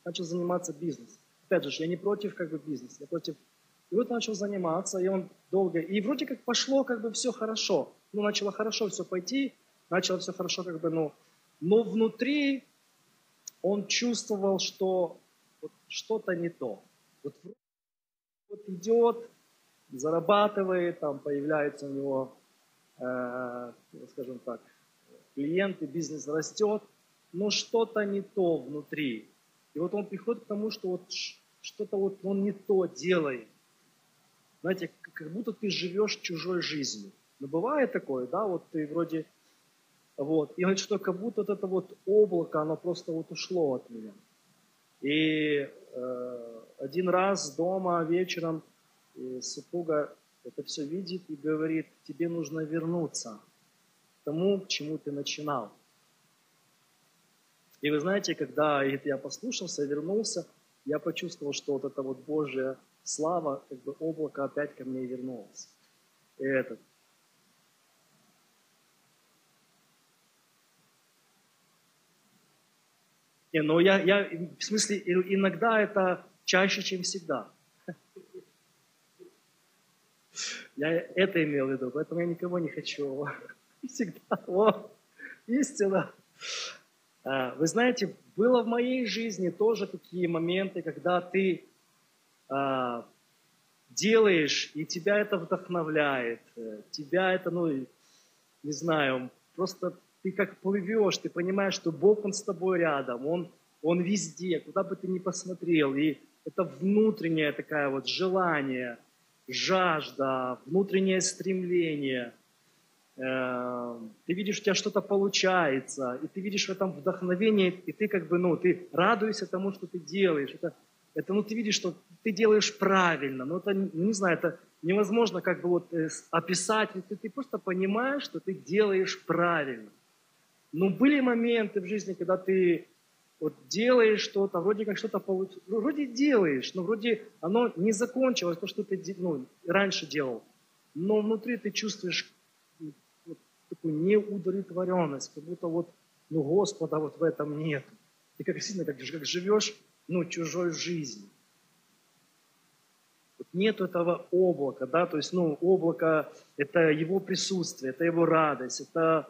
начал заниматься бизнесом. Опять же, я не против как бы бизнеса, я против... И вот начал заниматься, и он долго... И вроде как пошло как бы все хорошо. Ну, начало хорошо все пойти, начало все хорошо как бы, ну... Но внутри он чувствовал, что вот что-то не то. Вот, вот идет, зарабатывает, там появляется у него, э, скажем так, клиенты, бизнес растет, но что-то не то внутри. И вот он приходит к тому, что вот что-то вот он не то делает. Знаете, как будто ты живешь чужой жизнью. Но бывает такое, да, вот ты вроде, вот, и он говорит, что как будто вот это вот облако, оно просто вот ушло от меня. И э, один раз дома вечером супруга это все видит и говорит, тебе нужно вернуться к тому, к чему ты начинал. И вы знаете, когда я послушался, вернулся, я почувствовал, что вот эта вот Божья слава, как бы облако опять ко мне вернулось. И этот. Не, ну я, я, в смысле, иногда это чаще, чем всегда. Я это имел в виду, поэтому я никого не хочу. Всегда. О, истина. Вы знаете, было в моей жизни тоже такие моменты, когда ты а, делаешь, и тебя это вдохновляет, тебя это, ну, не знаю, просто ты как плывешь, ты понимаешь, что Бог, Он с тобой рядом, Он, Он везде, куда бы ты ни посмотрел, и это внутреннее такое вот желание, жажда, внутреннее стремление. Ты видишь, у тебя что-то получается, и ты видишь в этом вдохновение, и ты как бы, ну, ты радуешься тому, что ты делаешь. Это, это ну, ты видишь, что ты делаешь правильно. Но это, ну, не знаю, это невозможно как бы вот описать. Ты, ты просто понимаешь, что ты делаешь правильно. Но были моменты в жизни, когда ты вот делаешь что-то, вроде как что-то получилось, вроде делаешь, но вроде оно не закончилось, то, что ты ну, раньше делал. Но внутри ты чувствуешь вот такую неудовлетворенность, как будто вот, ну, Господа вот в этом нет. Ты как сильно как, как живешь, ну, чужой жизнью. Вот нет этого облака, да, то есть, ну, облако – это его присутствие, это его радость, это,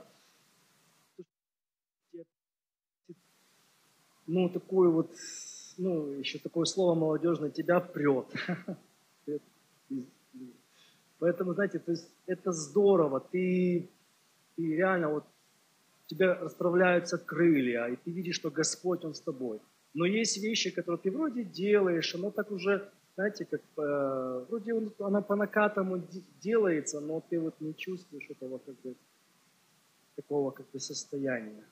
ну, такое вот, ну, еще такое слово молодежное, тебя прет. Поэтому, знаете, то есть это здорово, ты, ты реально вот, у тебя расправляются крылья, и ты видишь, что Господь, Он с тобой. Но есть вещи, которые ты вроде делаешь, оно так уже, знаете, как э, вроде она по накатам делается, но ты вот не чувствуешь этого как бы, такого как бы состояния,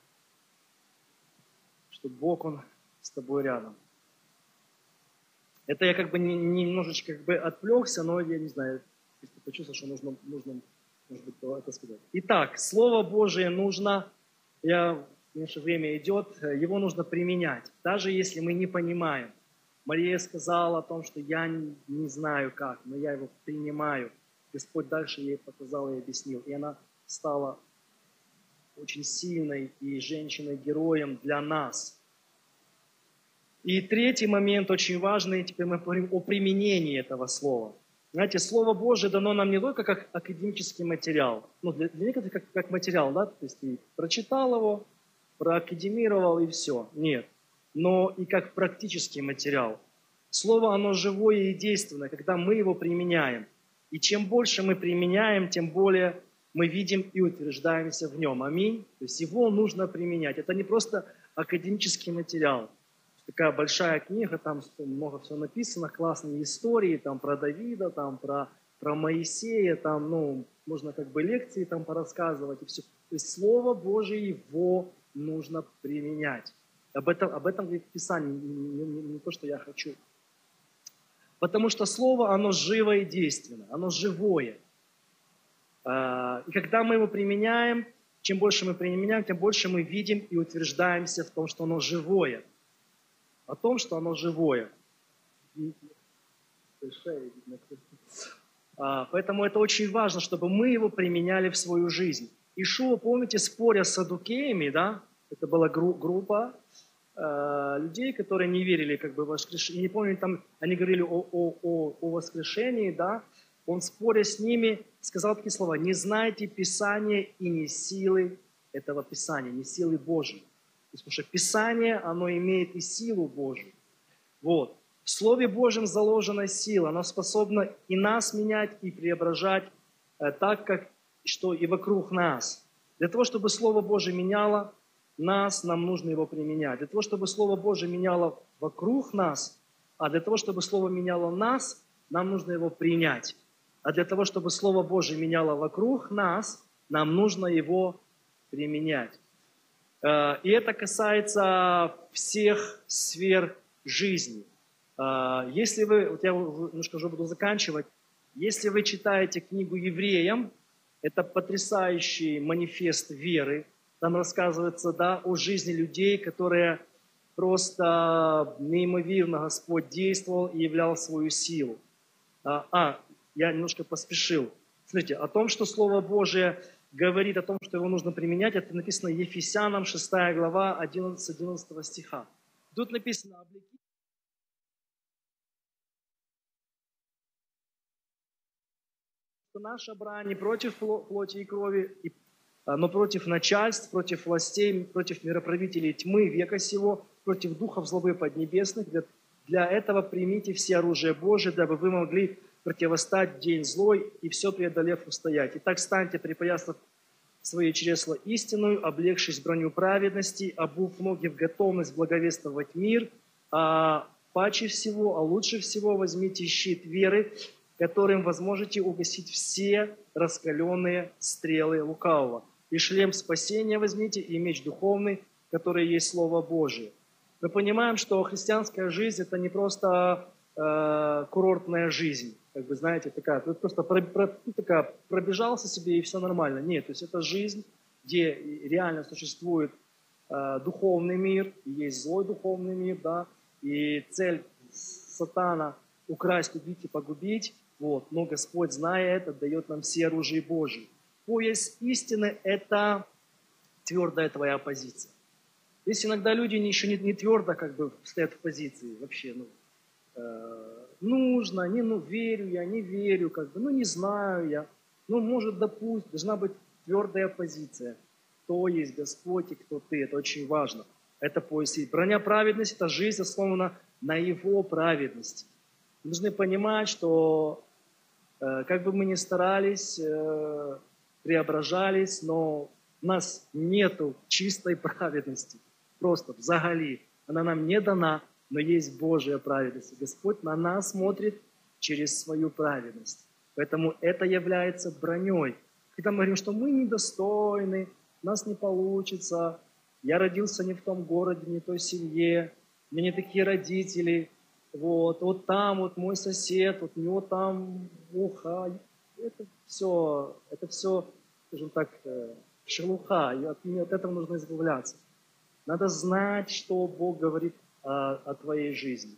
что Бог, Он с тобой рядом. Это я как бы немножечко как бы отвлекся, но я не знаю, если почувствовал, что нужно, нужно, может быть, это сказать. Итак, Слово Божие нужно, я, наше время идет, его нужно применять, даже если мы не понимаем. Мария сказала о том, что я не, не знаю как, но я его принимаю. Господь дальше ей показал и объяснил. И она стала очень сильной и женщиной-героем для нас. И третий момент очень важный, теперь мы говорим о применении этого слова. Знаете, Слово Божие дано нам не только как академический материал, ну, для, для некоторых как, как материал, да, то есть ты прочитал его, проакадемировал и все. Нет. Но и как практический материал. Слово, оно живое и действенное, когда мы его применяем. И чем больше мы применяем, тем более мы видим и утверждаемся в нем. Аминь. То есть его нужно применять. Это не просто академический материал. Такая большая книга, там много всего написано, классные истории там, про Давида, там, про, про Моисея, там, ну, можно как бы лекции там порассказывать и все. То есть Слово Божие, его нужно применять. Об этом, об этом говорит Писание, не, не, не то, что я хочу. Потому что Слово, оно живо и действенно, оно живое. И когда мы его применяем, чем больше мы применяем, тем больше мы видим и утверждаемся в том, что оно живое. О том, что оно живое. Поэтому это очень важно, чтобы мы его применяли в свою жизнь. Ишуа, помните, споря с саддукеями, да? Это была группа, э, людей, которые не верили как бы в воскрешение. Не помню, там они говорили о, о, о, о воскрешении, да. Он, споря с ними, сказал такие слова: «Не знайте Писания и не силы этого Писания, не силы Божьей». Потому что Писание, оно имеет и силу Божью. Вот. В Слове Божьем заложена сила. Она способна и нас менять, и преображать э, так, как что и вокруг нас. Для того, чтобы Слово Божие меняло нас, нам нужно его применять. Для того, чтобы Слово Божие меняло вокруг нас, а для того, чтобы Слово меняло нас, нам нужно его принять. А для того, чтобы Слово Божие меняло вокруг нас, нам нужно его применять. И это касается всех сфер жизни. Если вы, вот я немножко уже буду заканчивать, если вы читаете книгу Евреям, это потрясающий манифест веры. Там рассказывается, да, о жизни людей, которые просто неимоверно Господь действовал и являл свою силу. А, я немножко поспешил. Смотрите, о том, что Слово Божие говорит о том, что его нужно применять, это написано Ефесянам шестая глава одиннадцатого стиха. Тут написано: «Облеките наша брань не против плоти и крови, но против начальств, против властей, против мироправителей тьмы века сего, против духов злобы поднебесных. Для, для этого примите все оружие Божие, дабы вы могли противостать в день злой и все преодолев устоять. Итак, станьте, припоясав свои чресла истинную, облегшись броню праведности, обув ноги в готовность благовествовать мир, а паче всего, а лучше всего возьмите щит веры, которым возможете угасить все раскаленные стрелы лукавого. И шлем спасения возьмите, и меч духовный, который есть Слово Божие». Мы понимаем, что христианская жизнь – это не просто э, курортная жизнь, как бы, знаете, такая, ты просто про, про, ну, такая, пробежался себе и все нормально. Нет, то есть это жизнь, где реально существует э, духовный мир, и есть злой духовный мир, да, и цель сатана – украсть, убить и погубить. Вот. Но Господь, зная это, дает нам все оружие Божие. Пояс истины – это твердая твоя позиция. Есть иногда люди еще не, не твердо как бы стоят в позиции вообще. Ну, э, нужно, не, ну, верю я, не верю, как бы, ну, не знаю я. Ну, может, допустим, должна быть твердая позиция. Кто есть Господь и кто ты, это очень важно. Это пояс. Броня праведности – это жизнь, основана на Его праведности. Мы должны понимать, что э, как бы мы ни старались, э, преображались, но у нас нету чистой праведности. Просто взагали. Она нам не дана, но есть Божья праведность. Господь на нас смотрит через свою праведность. Поэтому это является броней. Когда мы говорим, что мы недостойны, у нас не получится, я родился не в том городе, не в той семье, у меня не такие родители, вот, вот там вот мой сосед, вот у него там уха. Это все, это все, скажем так, шелуха, и от, от этого нужно избавляться. Надо знать, что Бог говорит о, о твоей жизни.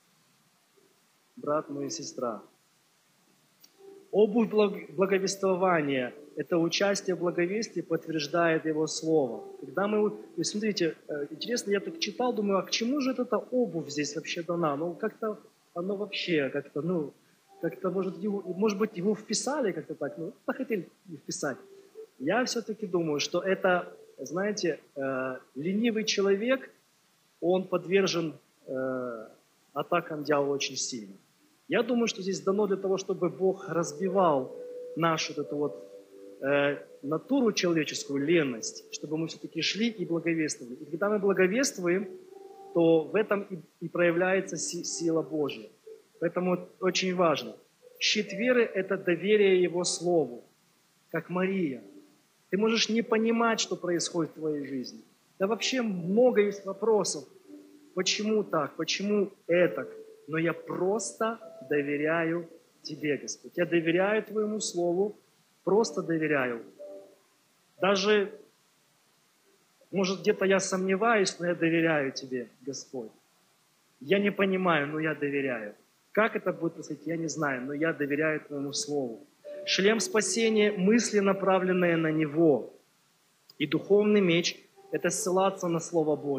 Брат мой и сестра. Обувь благовествования – это участие в благовестии, подтверждает Его Слово. Когда мы, и смотрите, интересно, я так читал, думаю, а к чему же эта обувь здесь вообще дана? Ну, как-то оно вообще, как-то, ну, как-то, может, его, может быть, его вписали как-то так, ну, захотели вписать. Я все-таки думаю, что это, знаете, э, ленивый человек, он подвержен э, атакам дьявола очень сильно. Я думаю, что здесь дано для того, чтобы Бог разбивал нашу вот эту вот э, натуру человеческую, ленность, чтобы мы все-таки шли и благовествовали. И когда мы благовествуем, то в этом и, и проявляется си, сила Божья. Поэтому очень важно. Щит веры – это доверие Его Слову, как Мария. Ты можешь не понимать, что происходит в твоей жизни. Да вообще много есть вопросов. Почему так? Почему это? Но я просто доверяю Тебе, Господь. Я доверяю Твоему Слову, просто доверяю. Даже, может, где-то я сомневаюсь, но я доверяю Тебе, Господь. Я не понимаю, но я доверяю. Как это будет происходить, я не знаю, но я доверяю Твоему Слову. Шлем спасения, мысли, направленные на Него. И духовный меч – это ссылаться на Слово Божие.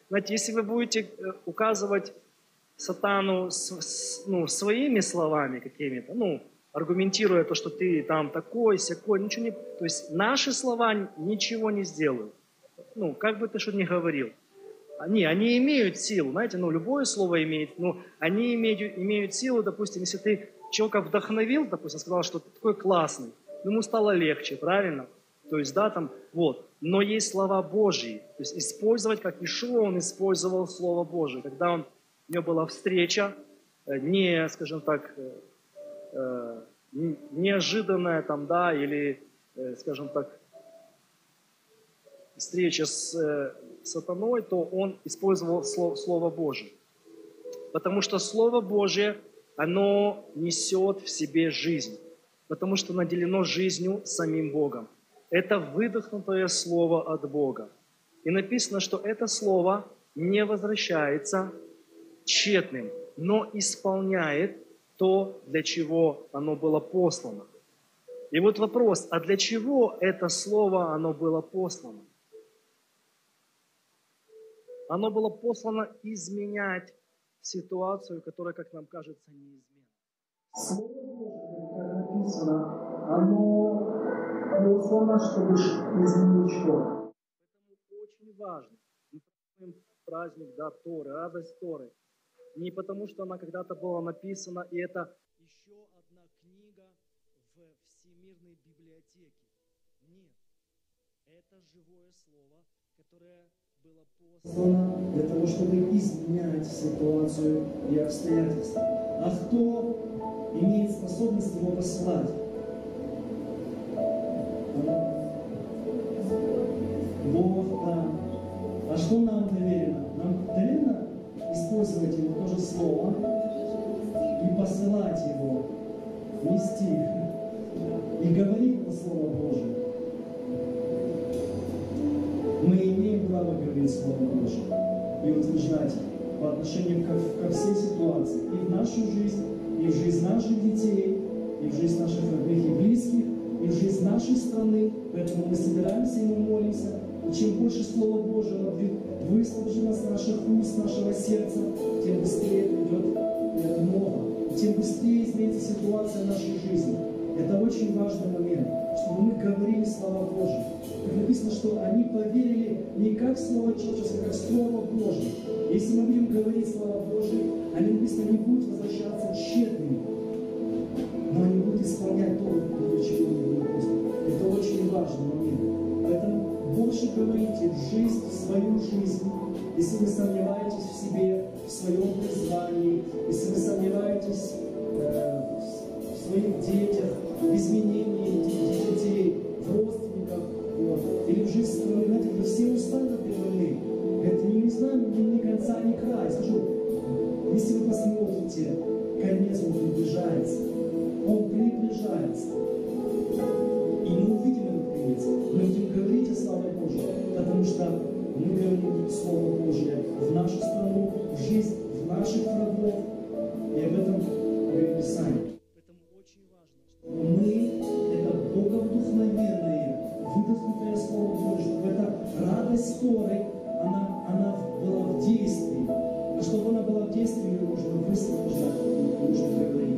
знаете, если вы будете указывать сатану ну, своими словами какими-то, ну, аргументируя то, что ты там такой, сякой, ничего не... То есть наши слова ничего не сделают. Ну, как бы ты что ни говорил. Они, они имеют силу, знаете, ну, любое слово имеет, ну, они имеют, имеют силу, допустим, если ты человека вдохновил, допустим, сказал, что ты такой классный, ему стало легче, правильно? То есть, да, там, вот. Но есть слова Божьи. То есть использовать, как Ишуа, он использовал Слово Божие. Когда он, у него была встреча, не, скажем так, неожиданная там, да, или, скажем так, встреча с сатаной, то он использовал Слово, Слово Божие. Потому что Слово Божие, оно несет в себе жизнь. Потому что наделено жизнью самим Богом. Это выдохнутое Слово от Бога. И написано, что это Слово не возвращается тщетным, но исполняет то, для чего оно было послано. И вот вопрос, а для чего это Слово, оно было послано? Оно было послано изменять ситуацию, которая, как нам кажется, неизменна. Слово Божие, как написано, оно послано, чтобы изменить что? Поэтому очень важно. Мы празднуем праздник, да, Торы, радость Торы. Не потому, что она когда-то была написана, и это еще одна книга в Всемирной библиотеке. Нет. Это живое слово, которое было послано для того, чтобы изменять ситуацию и обстоятельства. А кто имеет способность его посылать? Бог, да. А что нам доверено? Нам доверено использовать его тоже слово и посылать его, нести и говорить по Слову Божие. Мы имеем право говорить Слово Божие и утверждать по отношению ко, ко всей ситуации, и в нашу жизнь, и в жизнь наших детей, и в жизнь наших родных и близких, и в жизнь нашей страны. Поэтому мы собираемся и мы молимся. И чем больше Слова Божьего будет выслушано с наших уст, нашего сердца, тем быстрее придет это много. И тем быстрее изменится ситуация в нашей жизни. Это очень важный момент, чтобы мы говорили слова Божьи. Как написано, что они поверили не как слово человеческое, как слово Божье. Если мы будем говорить слова Божьи, они, написано, не будут возвращаться тщетными, но они будут исполнять то, для чего они были посланы. Это очень важный момент. Поэтому больше говорите в жизнь, в свою жизнь. Если вы сомневаетесь в себе, в своем призвании, если вы сомневаетесь э, в своих детях, в изменении детей, в родственниках, вот, или в жизни страны, знаете, где все устали от этой войны. Это не, не знаю, ни, ни конца, ни края. Скажу, если вы посмотрите, конец он приближается. Он приближается. И мы увидим этот конец. Мы будем говорить о славе Божьей, потому что мы говорим Слово Божье в нашу страну, в жизнь, в наших врагов. И об этом говорит Писание. Поэтому очень важно, что мы, это боговдухновенное, выдохнутое Слово Божье, чтобы эта радость Торы, она, она была в действии. А чтобы она была в действии, ее нужно выслушать, нужно говорить.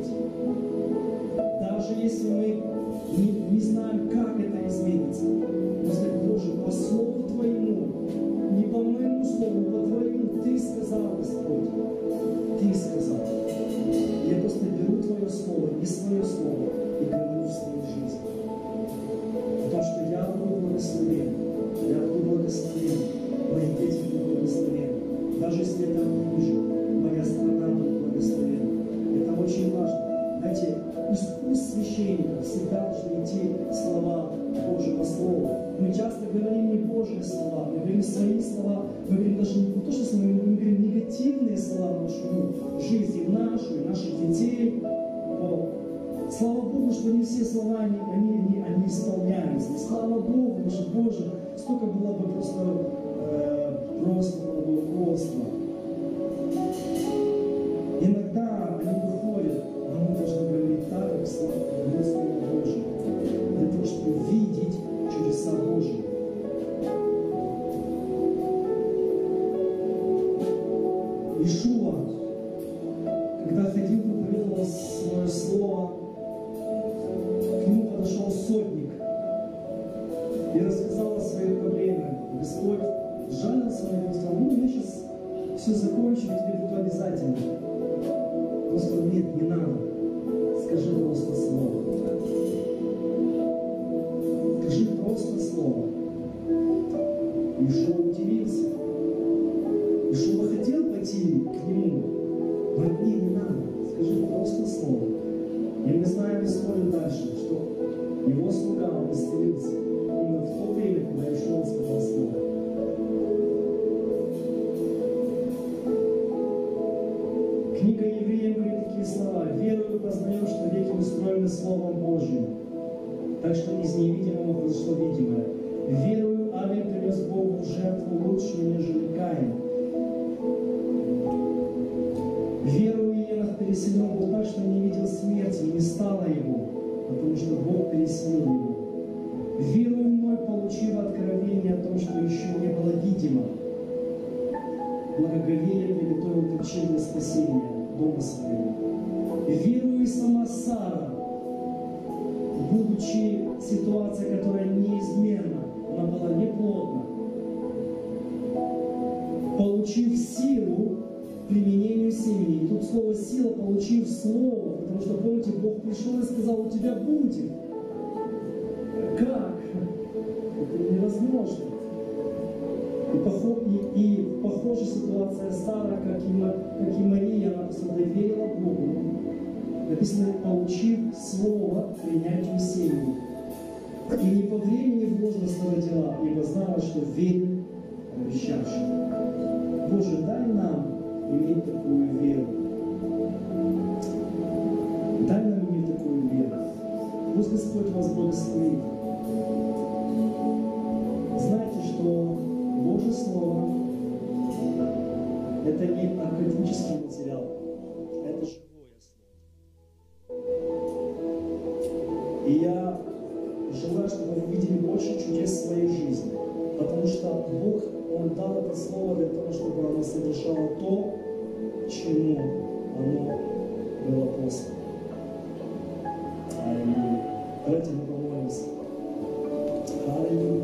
Даже если мы не, не знаем, как это изменится, но сказать, Боже, по Слову Твоему, не по моему Слову, по Твоему, Ты сказал, Господь, Ты сказал. Я просто беру Твое Слово и свое Слово и говорю в свою жизнь. Потому что я буду благословен, я буду благословен, мои дети будут благословены. Даже если я там не вижу, моя страна будет благословена. Это очень важно. Знаете, из уст священников всегда должны идти слова Божьего Слова. Мы часто говорим не Божьи слова, мы говорим свои слова, мы говорим даже не то, что слова, мы говорим негативные слова в нашу жизнь, в нашу, и наших детей. Но, слава Богу, что не все слова, они, они, они исполнялись. И слава Богу, потому что, Боже, столько было бы просто, э, просто руководства. Иногда они выходят, но мы должны говорить так, как Слово Божье, для того, чтобы видеть чудеса Божьи. Твое Слово, к нему подошел сотник и рассказал о своей проблеме. Господь сжалился на него и сказал: ну, я сейчас все закончу, тебе буду обязательно. Он сказал: нет, не надо. Скажи просто слово. Скажи просто слово. Иешуа удивился. Иешуа хотел пойти к нему. Говорит: не, не надо. Скажи просто слово. И мы знаем историю дальше, что его слуга, он исцелился именно в то время, когда Иешуа сказал слово. Книга Евреям говорит такие слова: верую, познаем, что веки устроены Словом Божьим, так что из невидимого произошло видимое. Верую, Авель принес Богу жертву лучшую, нежели Каин. Верую, Енох переселен был так, что не видел смерти, и не стало его, потому что Бог переселил его. Верую мной, получив откровение о том, что еще не было видимо, благоговением приготовил ключи для спасения дома своего. Верую и сама Сара, будучи ситуация, которая неизменна, она была неплодна, получив силу к применению семени. И тут слово «сила», получив слово, потому что, помните, Бог пришел и сказал: у тебя будет. Как? Это невозможно. И, поход, и, и похожая ситуация Сара, как и, как и Мария, она просто доверила Богу. Написано: получив слово к принятию семени. И не по времени в возраста родила, ибо знала, что верен обещавший. Боже, дай нам иметь такую веру. Дай нам иметь такую веру. Пусть Господь вас благословит. Знайте, что Божье Слово — это не академический материал, это живое Слово. И я желаю, чтобы вы видели больше чудес в своей жизни, потому что Бог, Он дал это Слово для того, чтобы оно совершало то, чему оно было послано. Аллилуйя. Давайте мы помолимся. Аллилуйя.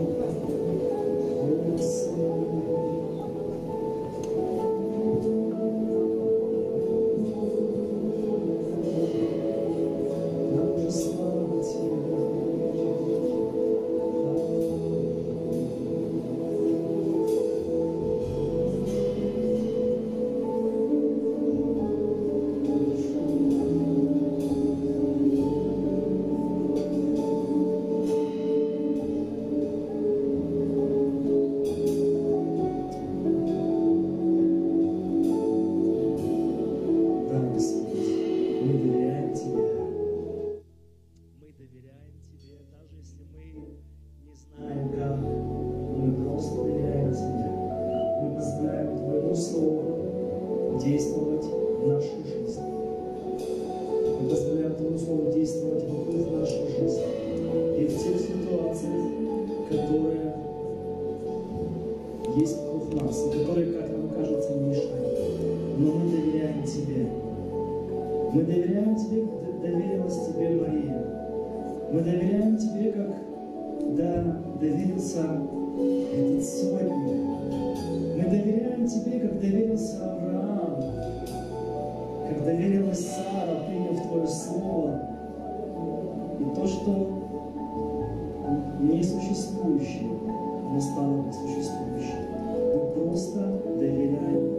Несуществующее, оно стало существующим. Мы просто доверяем